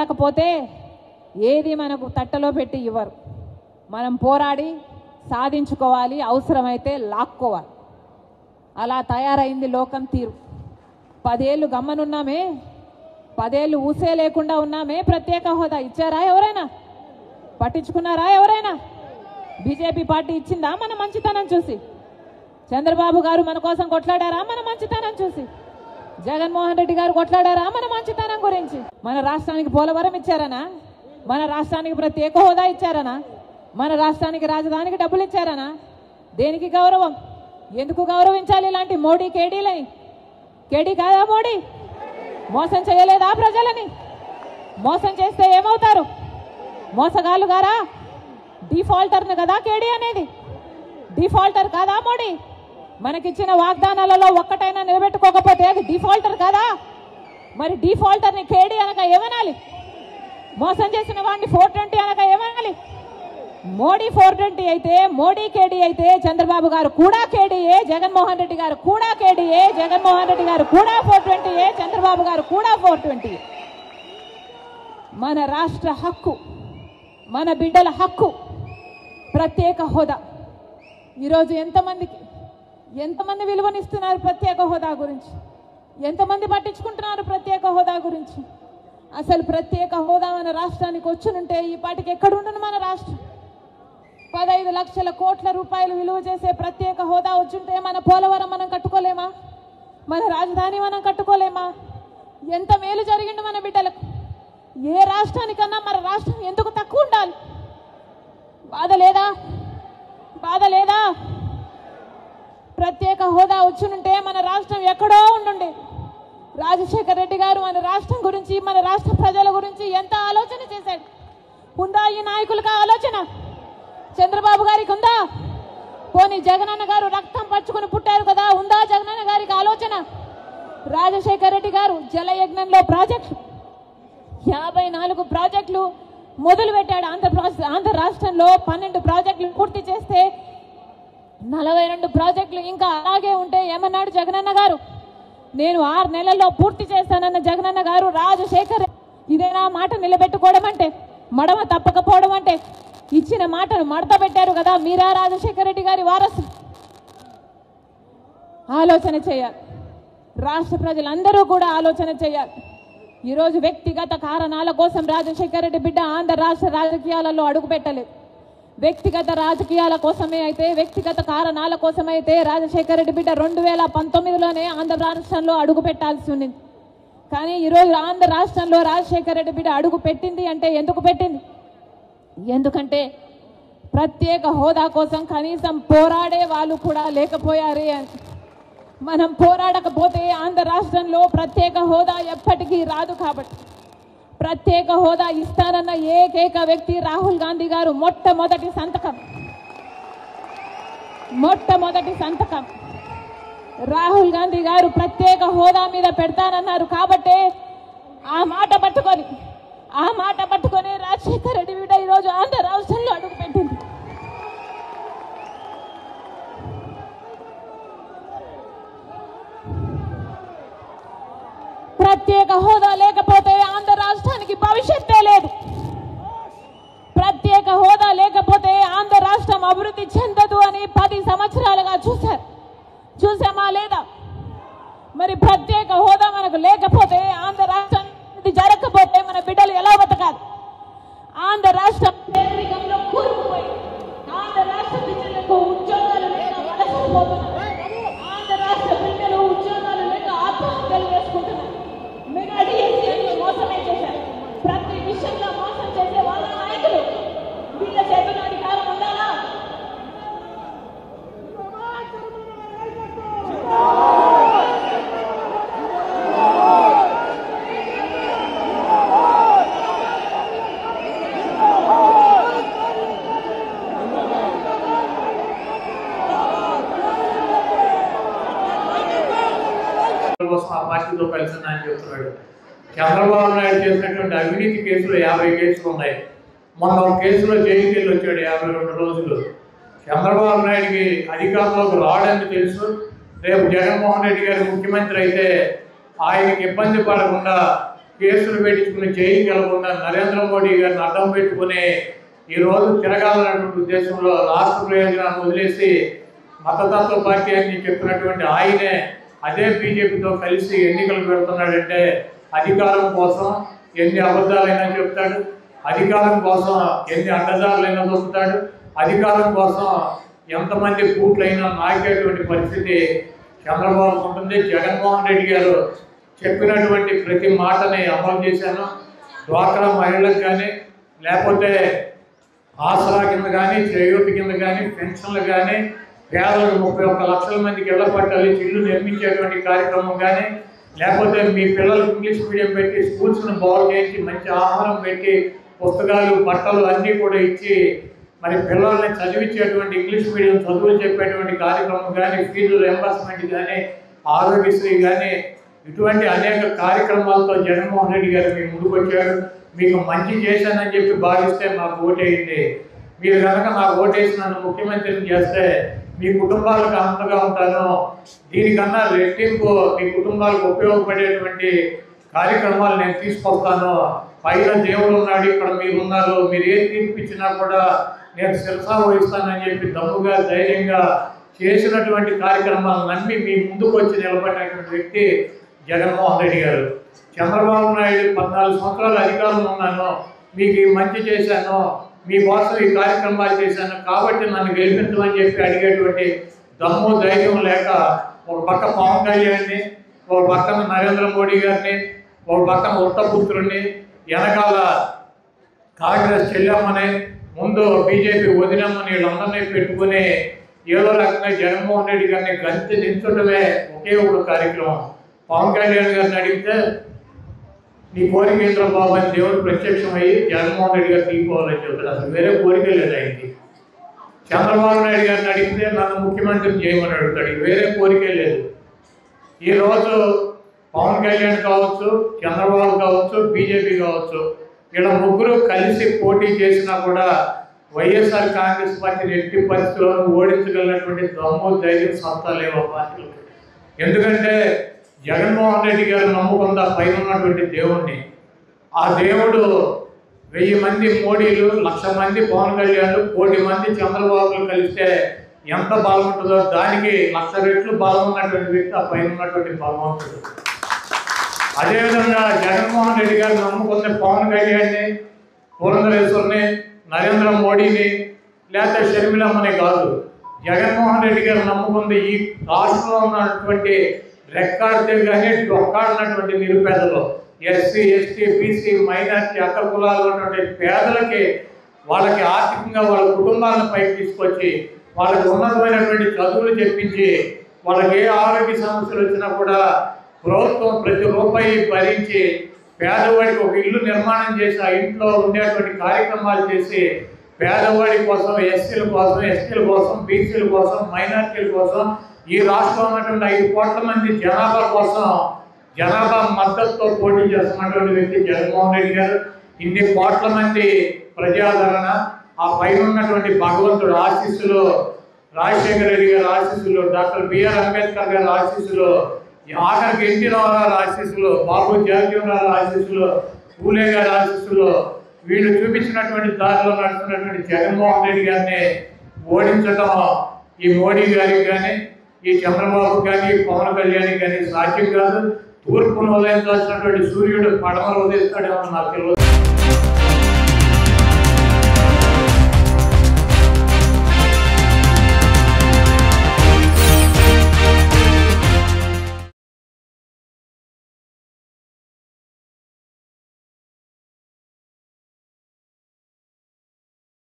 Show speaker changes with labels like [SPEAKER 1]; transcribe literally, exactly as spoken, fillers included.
[SPEAKER 1] పోరాడకపోతే ఏది మనకు తట్టలో పెట్టి ఇవ్వరు. మనం పోరాడి సాధించుకోవాలి, అవసరమైతే లాక్కోవాలి. అలా తయారైంది లోకం తీరు. పదేళ్ళు గమ్మనున్నామే, పదేళ్ళు ఊసే లేకుండా ఉన్నామే. ప్రత్యేక హోదా ఇచ్చారా ఎవరైనా? పట్టించుకున్నారా ఎవరైనా? బీజేపీ పార్టీ ఇచ్చిందా మన మంచితనం చూసి? చంద్రబాబు గారు మన కోసం కొట్లాడారా మన మంచితనం చూసి? జగన్మోహన్ రెడ్డి గారు కొట్లాడారా మన మంచితనం గురించి? మన రాష్ట్రానికి పోలవరం ఇచ్చారనా? మన రాష్ట్రానికి ప్రత్యేక హోదా ఇచ్చారనా? మన రాష్ట్రానికి రాజధానికి డబ్బులు ఇచ్చారనా? దేనికి గౌరవం? ఎందుకు గౌరవించాలి ఇలాంటి మోడీ కేడీలని? కేడీ కాదా మోడీ? మోసం చేయలేదా ప్రజలని? మోసం చేస్తే ఏమవుతారు? మోసగాళ్ళు గారా? డిఫాల్టర్ను కదా కేడీ అనేది. డిఫాల్టర్ కాదా మోడీ? మనకిచ్చిన వాగ్దానాలలో ఒక్కటైనా నిలబెట్టుకోకపోతే అది డిఫాల్టర్ కాదా? మరి డిఫాల్టర్ని కేడీ అనక ఏమనాలి? మోసం చేసిన వాడిని ఫోర్ ట్వంటీ అనక ఏమనాలి? మోడీ ఫోర్ ట్వంటీ అయితే, మోడీ కేడీ అయితే చంద్రబాబు గారు కూడా కేడీఏ, జగన్మోహన్ రెడ్డి గారు కూడా కేడీఏ, జగన్మోహన్ రెడ్డి గారు కూడా ఫోర్ ట్వంటీఏ, చంద్రబాబు గారు కూడా ఫోర్ ట్వంటీ. మన రాష్ట్ర హక్కు, మన బిడ్డల హక్కు ప్రత్యేక హోదా. ఈరోజు ఎంతమందికి ఎంతమంది విలువనిస్తున్నారు ప్రత్యేక హోదా గురించి? ఎంతమంది పట్టించుకుంటున్నారు ప్రత్యేక హోదా గురించి? అసలు ప్రత్యేక హోదా మన రాష్ట్రానికి వచ్చునుంటే ఈ పాటికి ఎక్కడుండును మన రాష్ట్రం? పదహైదు లక్షల కోట్ల రూపాయలు విలువ చేసే ప్రత్యేక హోదా వచ్చుంటే మన పోలవరం మనం కట్టుకోలేమా? మన రాజధాని మనం కట్టుకోలేమా? ఎంత మేలు జరిగిండు మన బిడ్డలకు. ఏ రాష్ట్రానికన్నా మన రాష్ట్రం ఎందుకు తక్కువ ఉండాలి? బాధ లేదా? బాధ లేదా? ప్రత్యేక హోదా వచ్చునుంటే మన రాష్ట్రం ఎక్కడో ఉండుండే. రాజశేఖర్ రెడ్డి గారు మన రాష్ట్రం గురించి, మన రాష్ట్ర ప్రజల గురించి ఎంత ఆలోచన చేశాడు. ఉందా ఈ నాయకులకు ఆలోచన? చంద్రబాబు గారికి ఉందా? పోనీ జగనన్న గారు రక్తం పచ్చుకుని పుట్టారు కదా, ఉందా జగనన్న గారికి ఆలోచన? రాజశేఖర్ రెడ్డి గారు జలయజ్ఞంలో ప్రాజెక్టులు, యాభై నాలుగు ప్రాజెక్టులు మొదలు పెట్టాడు. ఆంధ్రప్రదేశ్ ఆంధ్ర రాష్ట్రంలో పన్నెండు ప్రాజెక్టులు పూర్తి చేస్తే నలభై రెండు ప్రాజెక్టులు ఇంకా అలాగే ఉంటే ఏమన్నాడు జగనన్న గారు? నేను ఆరు నెలల్లో పూర్తి చేస్తానన్న జగనన్న గారు రాజశేఖర్ ఇదేనా మాట నిలబెట్టుకోవడం అంటే? మడమ తప్పకపోవడం అంటే? ఇచ్చిన మాటను మడత పెట్టారు కదా మీరా రాజశేఖర్ రెడ్డి గారి వారసు? ఆలోచన చేయాలి. రాష్ట్ర ప్రజలందరూ కూడా ఆలోచన చేయాలి. ఈరోజు వ్యక్తిగత కారణాల కోసం రాజశేఖర్ రెడ్డి బిడ్డ ఆంధ్ర రాష్ట్ర రాజకీయాలలో అడుగు పెట్టలేదు. వ్యక్తిగత రాజకీయాల కోసమే అయితే, వ్యక్తిగత కారణాల కోసమైతే రాజశేఖర్ రెడ్డి బిడ్డ రెండు వేల పంతొమ్మిదిలోనే ఆంధ్ర రాష్ట్రంలో అడుగు పెట్టాల్సి ఉండింది. కానీ ఈరోజు ఆంధ్ర రాష్ట్రంలో రాజశేఖర్ రెడ్డి బిడ్డ అడుగు పెట్టింది అంటే ఎందుకు పెట్టింది? ఎందుకంటే ప్రత్యేక హోదా కోసం కనీసం పోరాడే వాళ్ళు కూడా లేకపోయారే అని. మనం పోరాడకపోతే ఆంధ్ర రాష్ట్రంలో ప్రత్యేక హోదా ఎప్పటికీ రాదు. కాబట్టి ప్రత్యేక హోదా ఇస్తానన్న ఏకైక వ్యక్తి రాహుల్ గాంధీ గారు. మొట్టమొదటి సంతకం మొట్టమొదటి సంతకం రాహుల్ గాంధీ గారు ప్రత్యేక హోదా మీద పెడతానన్నారు. కాబట్టే ఆ మాట పట్టుకొని ఆ మాట పట్టుకొని రాజశేఖర్ రెడ్డి బిడ్డ ఈరోజు ఆంధ్ర రాష్ట్రంలో అడుగు పెట్టింది. ప్రత్యేక హోదా లేకపోతే ఆంధ్ర రాష్ట్రానికి భవిష్యత్తే లేదు. ప్రత్యేక హోదా లేకపోతే ఆంధ్ర రాష్ట్రం అభివృద్ధి చెందదు అని పది సంవత్సరాలుగా చూశారు. చూసామా లేదా? మరి ప్రత్యేక హోదా మనకు లేకపోతే, ఆంధ్ర రాష్ట్రం జరగకపోతే మన బిడ్డలు ఎలా బతకాలి? ఆంధ్ర రాష్ట్రం పేదరికంలో కూరుకుపోయి ఆంధ్ర రాష్ట్ర బిడ్డలకు ఉద్యోగాలు లేక వలసపోతున్నారు. ఆంధ్ర రాష్ట్ర బిడ్డలు ఉద్యోగాలు లేక ఆత్మహత్యలు చేసుకుంటున్నారు. మెగా డిఎస్సీని మోసమే చేశారు. ప్రతి విషయంలో మోసం చేసే వాళ్ళ నాయకులు వీళ్ళ చేతుల్లో అధికారం ఉండాలా?
[SPEAKER 2] కోసం ఆ పార్టీతో కలిసి ఆయన చెప్తున్నాడు. చంద్రబాబు నాయుడు చేసినటువంటి అవినీతి కేసులు యాభై కేసులు ఉన్నాయి. మొన్న ఒక కేసులో జైలుకి వెళ్ళి వచ్చాడు యాభై రెండు రోజులు. చంద్రబాబు నాయుడికి అధికారంలోకి రావడానికి తెలుసు. రేపు జగన్మోహన్ రెడ్డి గారు ముఖ్యమంత్రి అయితే ఆయనకి ఇబ్బంది పడకుండా కేసులు పెట్టించుకుని జైలుకి వెళ్లకుండా నరేంద్ర మోడీ గారిని అడ్డం పెట్టుకుని ఈరోజు తిరగాలన్నటువంటి ఉద్దేశంలో రాష్ట్ర ప్రయోజనాన్ని వదిలేసి మతతత్వ పార్టీ అని చెప్పినటువంటి ఆయనే అదే బీజేపీతో కలిసి ఎన్నికలు పెడుతున్నాడంటే అధికారం కోసం ఎన్ని అబద్ధాలైనా చెప్తాడు, అధికారం కోసం ఎన్ని అడ్డదారులైనా దొరుకుతాడు, అధికారం కోసం ఎంతమంది పూట్లైనా నాకేటువంటి పరిస్థితి చంద్రబాబు ఉంటుంది. జగన్మోహన్ రెడ్డి గారు చెప్పినటువంటి ప్రతి మాటని అమలు చేశాను. డ్వాక్రా మహిళలకు కానీ లేకపోతే ఆసరా కింద కానీ చేయూత కింద కానీ పెన్షన్లు కానీ పేదలకు ముప్పై ఒక్క లక్షల మందికి ఇళ్ల పట్టాలి ఇల్లు నిర్మించేటువంటి కార్యక్రమం కానీ లేకపోతే మీ పిల్లలకు ఇంగ్లీష్ మీడియం పెట్టి స్కూల్స్ను బాగు చేయించి మంచి ఆహారం పెట్టి పుస్తకాలు బట్టలు అన్నీ కూడా ఇచ్చి మరి పిల్లల్ని చదివించేటువంటి ఇంగ్లీష్ మీడియం చదువులు చెప్పేటువంటి కార్యక్రమం కానీ ఫీజు రియంబర్స్మెంట్ కానీ ఆరోగ్యశ్రీ కానీ ఇటువంటి అనేక కార్యక్రమాలతో జగన్మోహన్ రెడ్డి గారు మీ ముందుకు వచ్చారు. మీకు మంచి చేశానని చెప్పి భావిస్తే మాకు ఓటేయండి. మీరు కనుక నాకు ఓటేసి నన్ను ముఖ్యమంత్రిని చేస్తే మీ కుటుంబాలకు అంతగా ఉంటాను. దీనికన్నా రెట్టింపు మీ కుటుంబాలకు ఉపయోగపడేటువంటి కార్యక్రమాలు నేను తీసుకొస్తాను. పైన దేవుడు ఉన్నాడు, ఇక్కడ మీరు ఉన్నారు, మీరు ఏం తీర్పిచ్చినా కూడా నేను శిరసా వహిస్తానని చెప్పి దమ్ముగా ధైర్యంగా చేసినటువంటి కార్యక్రమాలు నమ్మి మీ ముందుకు వచ్చి నిలబడినటువంటి వ్యక్తి జగన్మోహన్ రెడ్డి గారు. చంద్రబాబు నాయుడు పద్నాలుగు సంవత్సరాలు అధికారంలో ఉన్నాను, మీకు మంచి చేశాను, మీకోసం ఈ కార్యక్రమాలు చేశాను కాబట్టి నన్ను గెలిపించమని చెప్పి అడిగేటువంటి దమ్ము ధైర్యం లేక ఒక పక్క పవన్ కళ్యాణ్ని, ఒక పక్కన నరేంద్ర మోడీ గారిని, ఒక పక్కన ఉత్తపుత్రుడిని, వెనకాల కాంగ్రెస్ చెల్లెమ్మని, ముందు బీజేపీ వదినమ్మని వీళ్ళందరినీ పెట్టుకుని ఏదో రకంగా జగన్మోహన్ రెడ్డి గారిని గంతి దించడమే ఒకే ఒక కార్యక్రమం. పవన్ కళ్యాణ్ గారిని అడిగితే నీ కోరిక ఏంద్ర బాబు అని దేవుడు ప్రత్యక్షమయ్యి జగన్మోహన్ రెడ్డి గారు తీసుకోవాలని చెప్తాడు. అసలు వేరే కోరిక లేదు ఆయనకి. చంద్రబాబు నాయుడు గారిని అడిగితే నన్ను ముఖ్యమంత్రిని చేయమని అడుగుతాడు, వేరే కోరికే లేదు. ఈరోజు పవన్ కళ్యాణ్ కావచ్చు, చంద్రబాబు కావచ్చు, బీజేపీ కావచ్చు, వీళ్ళ ముగ్గురు కలిసి పోటీ చేసినా కూడా వైఎస్ఆర్ కాంగ్రెస్ పార్టీని ఎట్టి పరిస్థితుల్లో ఓడించగలిగినటువంటి దమ్ము ధైర్యం సత్తా లేవు ఆ పార్టీలకు. ఎందుకంటే జగన్మోహన్ రెడ్డి గారు నమ్ముకుందా పైన ఉన్నటువంటి దేవుణ్ణి. ఆ దేవుడు వెయ్యి మంది మోడీలు, లక్ష మంది పవన్ కళ్యాణ్లు, కోటి మంది చంద్రబాబులు కలిస్తే ఎంత బలం ఉంటుందో దానికి లక్ష రెట్లు బలం ఉన్నటువంటి వ్యక్తి ఆ పైన ఉన్నటువంటి బలవంతుడు. అదేవిధంగా జగన్మోహన్ రెడ్డి గారు నమ్ముకున్న పవన్ కళ్యాణ్ని, పురంధరేశ్వరిని, నరేంద్ర మోడీని లేకపోతే షర్మిలమ్మని కాదు, జగన్మోహన్ రెడ్డి గారు నమ్ముకుంది ఈ రాష్ట్రంలో ఉన్నటువంటి రెక్కాడితే కానీ డొక్కాడినటువంటి నిరుపేదలు, ఎస్సీ ఎస్టీ బీసీ మైనార్టీ అగ్ర కులాలు ఉన్నటువంటి పేదలకి వాళ్ళకి ఆర్థికంగా వాళ్ళ కుటుంబాలను పైకి తీసుకొచ్చి వాళ్ళకి ఉన్నతమైనటువంటి చదువులు చెప్పించి వాళ్ళకి ఏ ఆరోగ్య సమస్యలు వచ్చినా కూడా ప్రభుత్వం ప్రతి రూపాయి భరించి పేదవాడికి ఒక ఇల్లు నిర్మాణం చేసి ఆ ఇంట్లో ఉండేటువంటి కార్యక్రమాలు చేసి పేదవాడి కోసం, ఎస్సీల కోసం, ఎస్టీల కోసం, బీసీల కోసం, మైనార్టీల కోసం, ఈ రాష్ట్రంలో ఉన్నటువంటి ఐదు కోట్ల మంది జనాభా కోసం జనాభా మద్దతుతో పోటీ చేస్తున్నటువంటి వ్యక్తి జగన్మోహన్ రెడ్డి గారు. ఇన్ని కోట్ల మంది ప్రజాదరణ, ఆ పైన ఉన్నటువంటి భగవంతుడు ఆశీస్సులు, రాజశేఖర రెడ్డి గారి ఆశీస్సులు, డాక్టర్ బిఆర్ అంబేద్కర్ గారి ఆశీస్సులు, ఆఖరికి ఎన్టీ రామారావు ఆశీస్సులు, బాబు జగజీవనరావు ఆశీస్సులు, పూలే గారి ఆశీస్సులు, వీళ్ళు చూపించినటువంటి దారిలో నడుస్తున్నటువంటి జగన్మోహన్ రెడ్డి గారిని ఓడించడం ఈ మోడీ గారికి కానీ, ఈ చంద్రబాబు కానీ, పవన్ కళ్యాణ్ కానీ సాధ్యం కాదు. తూర్పును ఉదయించాల్సినటువంటి సూర్యుడు పడమలు ఉదయిస్తాడేమో నాకు తెలియదు.